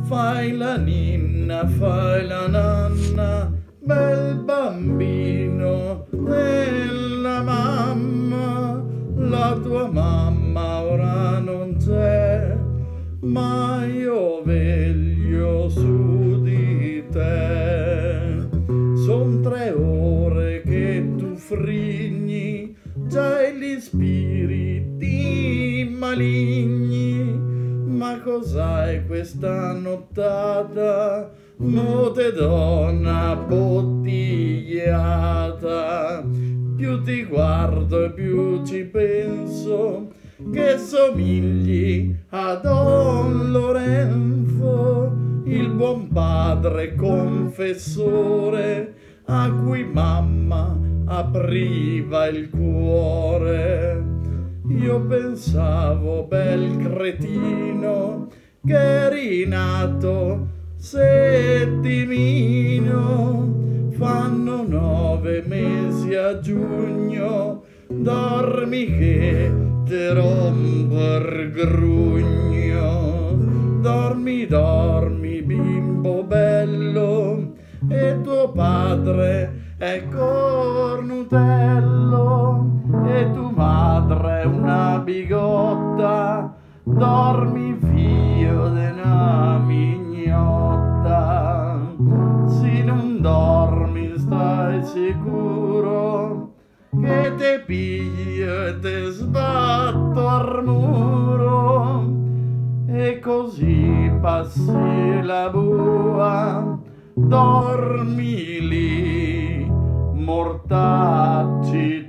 Fai la ninna, fai la nanna, bel bambino della mamma. La tua mamma ora non c'è, ma io veglio su di te. Son 3 ore che tu frigni, già gli spiriti maligni. Ma cos'hai questa nottata, notte donna bottigliata? Più ti guardo e più ci penso, che somigli a Don Lorenzo, il buon padre confessore a cui mamma apriva il cuore. Io pensavo, bel cretino, che eri nato settimino. Fanno 9 mesi a giugno, dormi che te rompo il grugno. Dormi, dormi, bimbo bello, e tuo padre è cornutello, e tua madre è una bigotta. Dormi, figlio de una mignotta. Se non dormi stai sicuro che te piglio e te sbatto al muro. E così passi la bua, dormi lì, mortacci